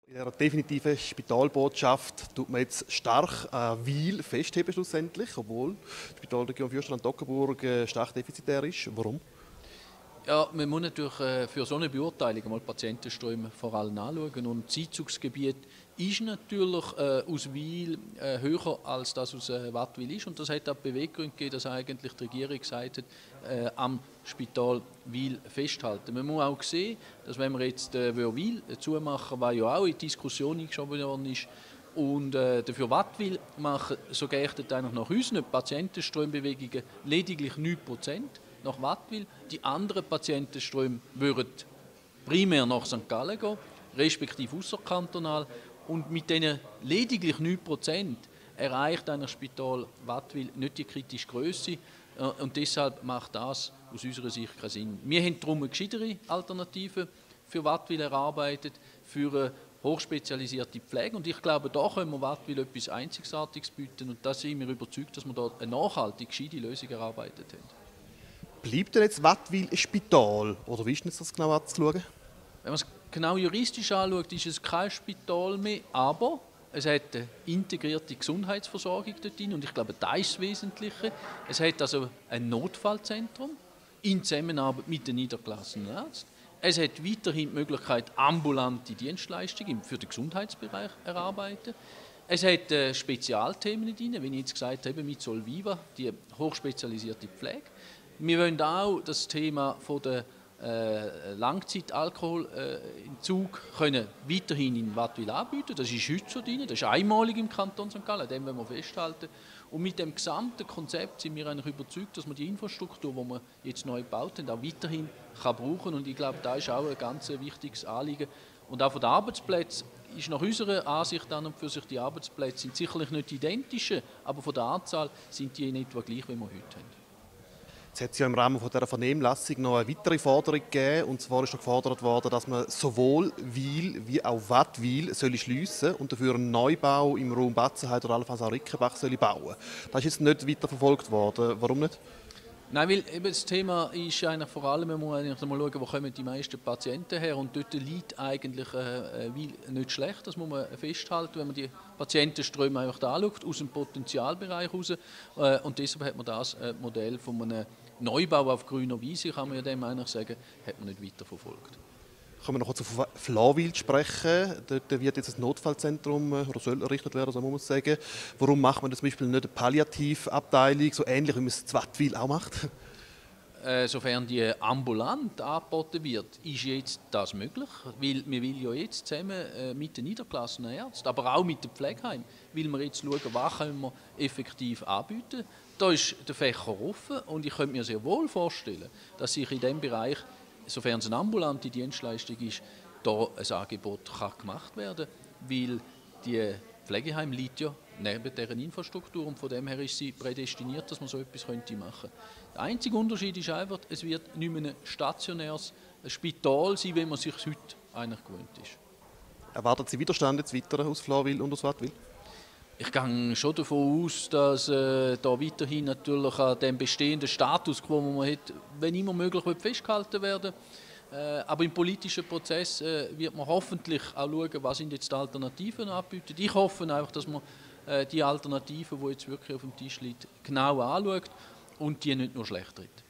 In dieser definitiven Spitalbotschaft tut man jetzt stark an Wil festheben schlussendlich, obwohl die Spitalregion Fürstenland-Toggenburg stark defizitär ist. Warum? Ja, man muss natürlich für so eine Beurteilung mal Patientenströme vor allem anschauen. Und das Einzugsgebiet ist natürlich aus Wil höher als das aus Wattwil ist. Und das hat auch die Beweggründe gegeben, dass eigentlich die Regierung gesagt hat, am Spital Wil festhalten. Man muss auch sehen, dass wenn wir jetzt Wil zumachen, was ja auch in die Diskussion eingeschoben worden ist, und dafür Wattwil machen, so geht eigentlich nach unseren Patientenströmbewegungen lediglich 9% nach Wattwil. Die anderen Patientenströme würden primär nach St. Gallen gehen, respektive ausserkantonal. Und mit diesen lediglich 9% erreicht ein Spital Wattwil nicht die kritische Größe. Und deshalb macht das aus unserer Sicht keinen Sinn. Wir haben darum eine gescheitere Alternative für Wattwil erarbeitet, für eine hochspezialisierte Pflege. Und ich glaube, da können wir Wattwil etwas Einzigartiges bieten. Und da sind wir überzeugt, dass wir da eine nachhaltige, gescheite Lösung erarbeitet haben. Bleibt denn jetzt Wattwil ein Spital? Oder wie ist denn das genau anzuschauen? Wenn man es genau juristisch anschaut, ist es kein Spital mehr, aber es hat eine integrierte Gesundheitsversorgung dort drin und ich glaube, das ist das Wesentliche. Es hat also ein Notfallzentrum in Zusammenarbeit mit den niedergelassenen Ärzten. Es hat weiterhin die Möglichkeit, ambulante Dienstleistungen für den Gesundheitsbereich zu erarbeiten. Es hat Spezialthemen drin, wie ich jetzt gesagt habe, mit Solviva, die hochspezialisierte Pflege. Wir wollen auch das Thema von der Langzeitalkoholentzug weiterhin in Wattwil anbieten. Das ist heute so drin, das ist einmalig im Kanton St. Gallen, dem wollen wir festhalten. Und mit dem gesamten Konzept sind wir eigentlich überzeugt, dass man die Infrastruktur, die wir jetzt neu gebaut haben, auch weiterhin brauchen kann. Und ich glaube, da ist auch ein ganz wichtiges Anliegen. Und auch von den Arbeitsplätzen ist nach unserer Ansicht an und für sich, die Arbeitsplätze sind sicherlich nicht identisch, aber von der Anzahl sind die in etwa gleich, wie wir heute haben. Es hat ja im Rahmen dieser Vernehmlassung noch eine weitere Forderung gegeben. Und zwar ist noch gefordert worden, dass man sowohl Wil wie auch Wattwil schliessen soll und dafür einen Neubau im Raum Batzenheim oder allenfalls auch Rickenbach bauen soll. Das ist jetzt nicht weiterverfolgt worden. Warum nicht? Nein, weil eben das Thema ist eigentlich vor allem, man muss eigentlich mal schauen, wo kommen die meisten Patienten her und dort liegt eigentlich Wil nicht schlecht, das muss man festhalten, wenn man die Patientenströme einfach anschaut, aus dem Potenzialbereich raus und deshalb hat man das Modell von einem Neubau auf grüner Wiese, kann man ja dem eigentlich sagen, hat man nicht weiterverfolgt. Können wir noch kurz auf Flawil sprechen? Dort wird jetzt ein Notfallzentrum oder soll errichtet werden, so muss man sagen. Warum macht man zum Beispiel nicht eine Palliativabteilung, so ähnlich wie man es in Wattwil auch macht? Sofern die ambulant angeboten wird, ist jetzt das möglich, weil wir will ja jetzt zusammen mit den niedergelassenen Ärzten, aber auch mit dem Pflegeheim, will wir jetzt schauen, was können wir effektiv anbieten. Da ist der Fächer offen und ich könnte mir sehr wohl vorstellen, dass sich in diesem Bereich, sofern es eine ambulante Dienstleistung ist, da ein Angebot gemacht werden kann, weil die Pflegeheim liegt ja neben deren Infrastruktur und von dem her ist sie prädestiniert, dass man so etwas machen könnte. Der einzige Unterschied ist einfach, es wird nicht mehr ein stationäres Spital sein, wie man sich heute eigentlich gewöhnt ist. Erwarten Sie Widerstand jetzt weiter aus Flawil und aus Wattwil? Ich gehe schon davon aus, dass da weiterhin natürlich an dem bestehenden Status quo, den man hat, wenn immer möglich festgehalten werden. Aber im politischen Prozess wird man hoffentlich auch schauen, was sind jetzt die Alternativen anbieten. Ich hoffe einfach, dass man die Alternativen, die jetzt wirklich auf dem Tisch liegt, genau anschaut und die nicht nur schlecht tritt.